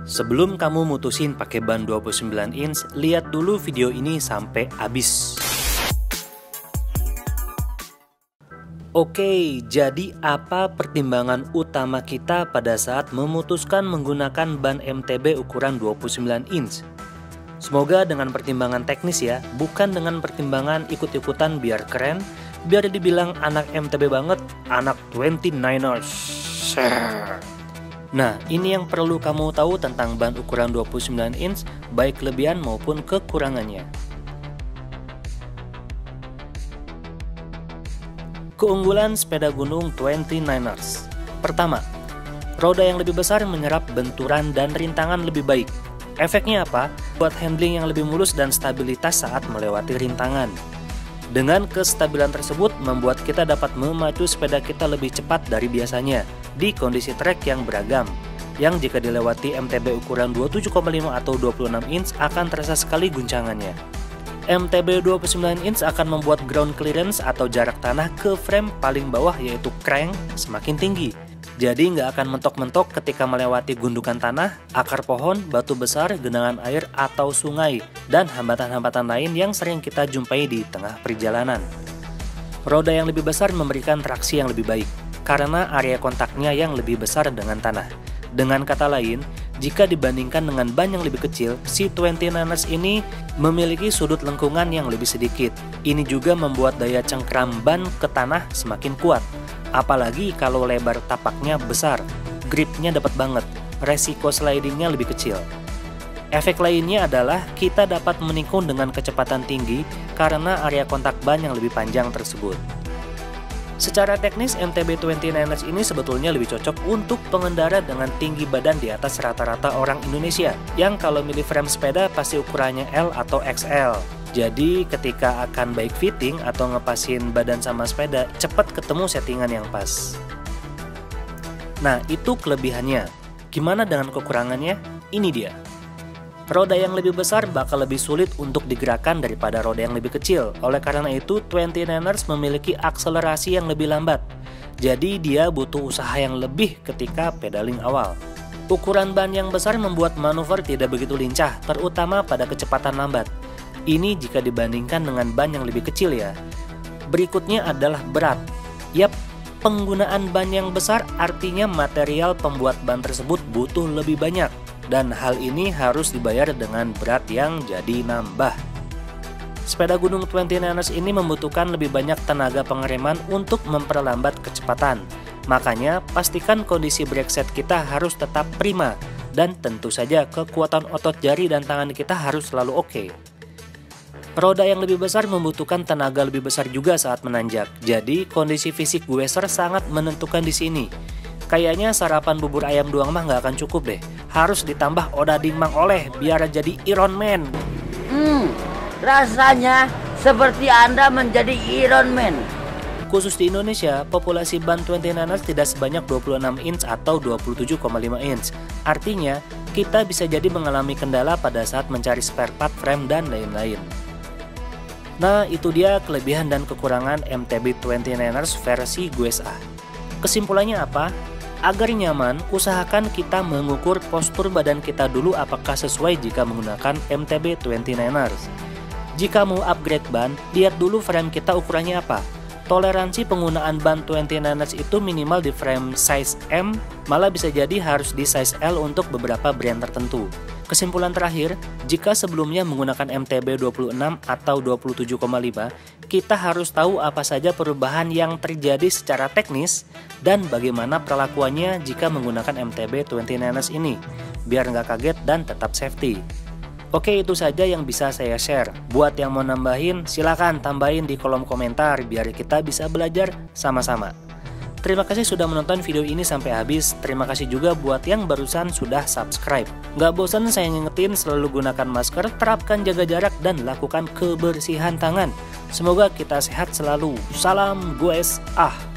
Sebelum kamu mutusin pakai ban 29 inch, lihat dulu video ini sampai habis. Oke, jadi apa pertimbangan utama kita pada saat memutuskan menggunakan ban MTB ukuran 29 inch? Semoga dengan pertimbangan teknis ya, bukan dengan pertimbangan ikut-ikutan biar keren, biar dibilang anak MTB banget, anak 29ers. Nah, ini yang perlu kamu tahu tentang ban ukuran 29 inch, baik kelebihan maupun kekurangannya. Keunggulan sepeda gunung 29ers. Pertama, roda yang lebih besar menyerap benturan dan rintangan lebih baik. Efeknya apa? Buat handling yang lebih mulus dan stabilitas saat melewati rintangan. Dengan kestabilan tersebut membuat kita dapat memacu sepeda kita lebih cepat dari biasanya di kondisi trek yang beragam, yang jika dilewati MTB ukuran 27,5 atau 26 inch akan terasa sekali guncangannya. MTB 29 inch akan membuat ground clearance atau jarak tanah ke frame paling bawah yaitu crank semakin tinggi. Jadi nggak akan mentok-mentok ketika melewati gundukan tanah, akar pohon, batu besar, genangan air atau sungai, dan hambatan-hambatan lain yang sering kita jumpai di tengah perjalanan. Roda yang lebih besar memberikan traksi yang lebih baik, karena area kontaknya yang lebih besar dengan tanah. Dengan kata lain, jika dibandingkan dengan ban yang lebih kecil, si 29ers ini memiliki sudut lengkungan yang lebih sedikit. Ini juga membuat daya cengkram ban ke tanah semakin kuat. Apalagi kalau lebar tapaknya besar, gripnya dapat banget, resiko slidingnya lebih kecil. Efek lainnya adalah kita dapat menikung dengan kecepatan tinggi karena area kontak ban yang lebih panjang tersebut. Secara teknis, MTB 29ers ini sebetulnya lebih cocok untuk pengendara dengan tinggi badan di atas rata-rata orang Indonesia, yang kalau milih frame sepeda pasti ukurannya L atau XL. Jadi ketika akan baik fitting atau ngepasin badan sama sepeda, cepat ketemu settingan yang pas. Nah, itu kelebihannya. Gimana dengan kekurangannya? Ini dia. Roda yang lebih besar bakal lebih sulit untuk digerakkan daripada roda yang lebih kecil. Oleh karena itu, 29ers memiliki akselerasi yang lebih lambat. Jadi dia butuh usaha yang lebih ketika pedaling awal. Ukuran ban yang besar membuat manuver tidak begitu lincah, terutama pada kecepatan lambat. Ini jika dibandingkan dengan ban yang lebih kecil ya. Berikutnya adalah berat. Yap, penggunaan ban yang besar artinya material pembuat ban tersebut butuh lebih banyak. Dan hal ini harus dibayar dengan berat yang jadi nambah. Sepeda gunung 29ers ini membutuhkan lebih banyak tenaga pengereman untuk memperlambat kecepatan. Makanya pastikan kondisi brake set kita harus tetap prima. Dan tentu saja kekuatan otot jari dan tangan kita harus selalu oke. Roda yang lebih besar membutuhkan tenaga lebih besar juga saat menanjak. Jadi kondisi fisik Gueser sangat menentukan di sini. Kayaknya sarapan bubur ayam doang mah nggak akan cukup deh. Harus ditambah odading Mang Oleh biar jadi Iron Man. Rasanya seperti Anda menjadi Iron Man. Khusus di Indonesia, populasi ban 29ers tidak sebanyak 26 inch atau 27,5 inch. Artinya, kita bisa jadi mengalami kendala pada saat mencari spare part frame dan lain-lain. Nah, itu dia kelebihan dan kekurangan MTB 29ers versi GUESA. Kesimpulannya apa? Agar nyaman, usahakan kita mengukur postur badan kita dulu apakah sesuai jika menggunakan MTB 29ers. Jika mau upgrade ban, lihat dulu frame kita ukurannya apa. Toleransi penggunaan ban 29ers itu minimal di frame size M, malah bisa jadi harus di size L untuk beberapa brand tertentu. Kesimpulan terakhir, jika sebelumnya menggunakan MTB 26 atau 27,5, kita harus tahu apa saja perubahan yang terjadi secara teknis dan bagaimana perlakuannya jika menggunakan MTB 29ers ini, biar nggak kaget dan tetap safety. Oke, itu saja yang bisa saya share. Buat yang mau nambahin, silakan tambahin di kolom komentar biar kita bisa belajar sama-sama. Terima kasih sudah menonton video ini sampai habis. Terima kasih juga buat yang barusan sudah subscribe. Nggak bosan saya ngingetin selalu gunakan masker, terapkan jaga jarak, dan lakukan kebersihan tangan. Semoga kita sehat selalu. Salam GUESA.